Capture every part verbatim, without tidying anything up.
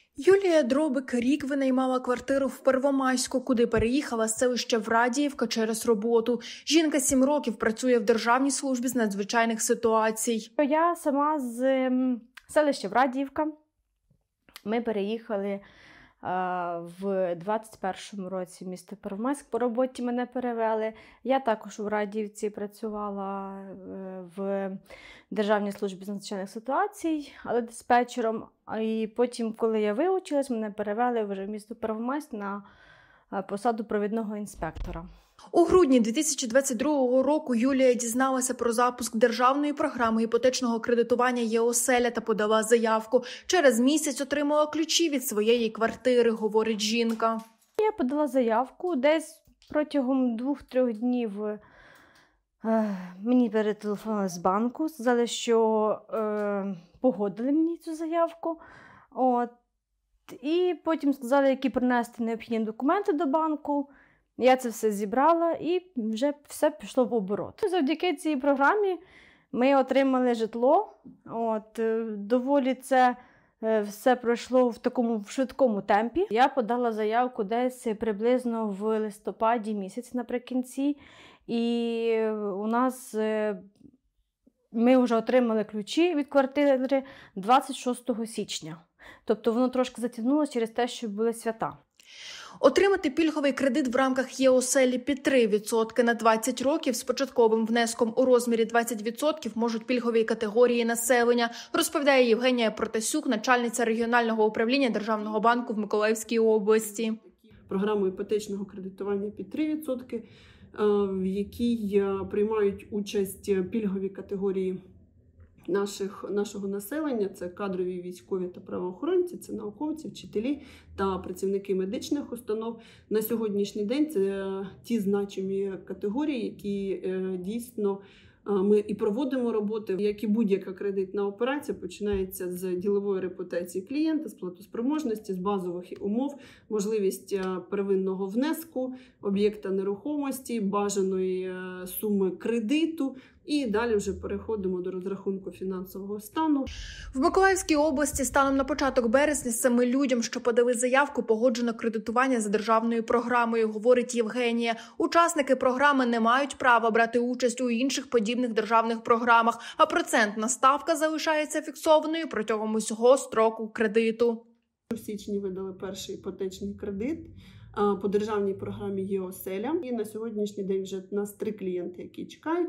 Юлія Дробик рік винаймала квартиру в Первомайську, куди переїхала з селища Врадіївка через роботу. Жінка сім років працює в Державній службі з надзвичайних ситуацій. Я сама з селища Врадіївка. Ми переїхали в двадцять першому році в місто Первомайськ. По роботі мене перевели. Я також у Врадіївці працювала в Державній службі з надзвичайних ситуацій, але диспетчером. І потім, коли я вивчилась, мене перевели вже в місто Первомайськ на посаду провідного інспектора. У грудні дві тисячі двадцять другого року Юлія дізналася про запуск державної програми іпотечного кредитування «Є-оселя» та подала заявку. Через місяць отримала ключі від своєї квартири, говорить жінка. Я подала заявку, десь протягом двох-трьох днів е, мені перетелефонували з банку, сказали, що е, погодили мені цю заявку. От. І потім сказали, які принести необхідні документи до банку. Я це все зібрала і вже все пішло в оборот. Завдяки цій програмі ми отримали житло. От, доволі це все пройшло в такому швидкому темпі. Я подала заявку десь приблизно в листопаді місяці наприкінці. І у нас ми вже отримали ключі від квартири двадцять шостого січня. Тобто воно трошки затягнулося через те, що були свята. Отримати пільговий кредит в рамках «Є-оселі» під три відсотки на двадцять років з початковим внеском у розмірі двадцять відсотків можуть пільгові категорії населення, розповідає Євгенія Протасюк, начальниця регіонального управління Державного банку в Миколаївській області. Програму іпотечного кредитування під три відсотки, в якій приймають участь пільгові категорії Наших, нашого населення. Це кадрові, військові та правоохоронці, це науковці, вчителі та працівники медичних установ. На сьогоднішній день це ті значимі категорії, які е, дійсно е, ми і проводимо роботи, як і будь-яка кредитна операція починається з ділової репутації клієнта, з платоспроможності, з базових умов, можливість первинного внеску, об'єкта нерухомості, бажаної е, суми кредиту. І далі вже переходимо до розрахунку фінансового стану. В Миколаївській області станом на початок березня семи людям, що подали заявку, погоджено кредитування за державною програмою, говорить Євгенія. Учасники програми не мають права брати участь у інших подібних державних програмах, а процентна ставка залишається фіксованою протягом усього строку кредиту. В січні видали перший іпотечний кредит по державній програмі «Є-оселя». І на сьогоднішній день вже у нас три клієнти, які чекають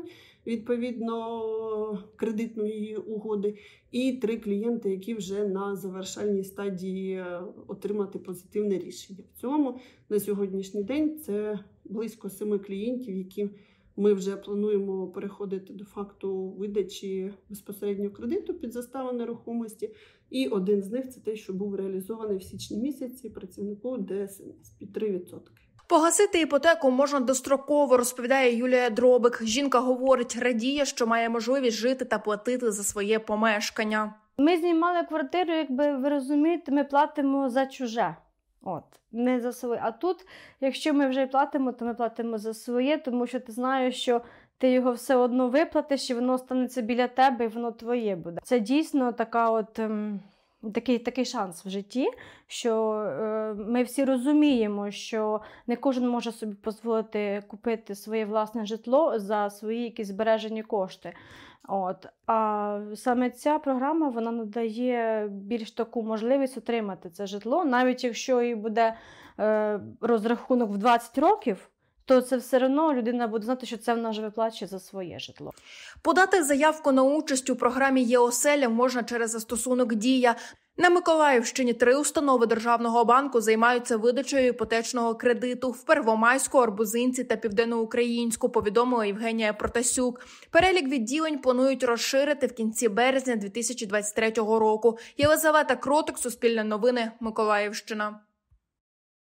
відповідно кредитної угоди, і три клієнти, які вже на завершальній стадії отримати позитивне рішення. В цьому на сьогоднішній день це близько семи клієнтів, які ми вже плануємо переходити до факту видачі безпосередньо кредиту під заставу нерухомості. І один з них – це те, що був реалізований в січні місяці працівнику Де Ес Ем Ес під три відсотки. Погасити іпотеку можна достроково, розповідає Юлія Дробик. Жінка говорить, радіє, що має можливість жити та платити за своє помешкання. Ми знімали квартиру, якби ви розумієте, ми платимо за чуже. От, не за своє. А тут, якщо ми вже платимо, то ми платимо за своє, тому що ти знаєш, що ти його все одно виплатиш, і воно станеться біля тебе, і воно твоє буде. Це дійсно така от, ем, такий, такий шанс в житті, що е, ми всі розуміємо, що не кожен може собі дозволити купити своє власне житло за свої якісь збережені кошти. От. А саме ця програма, вона надає більш таку можливість отримати це житло. Навіть якщо і буде е, розрахунок в двадцять років, то це все одно людина буде знати, що це вона вже виплачує за своє житло. Подати заявку на участь у програмі «Є-оселя» можна через застосунок «Дія». На Миколаївщині три установи Державного банку займаються видачею іпотечного кредиту в Первомайську, Арбузинці та Південноукраїнську, повідомила Євгенія Протасюк. Перелік відділень планують розширити в кінці березня дві тисячі двадцять третього року. Єлизавета Кротик, Суспільне новини, Миколаївщина.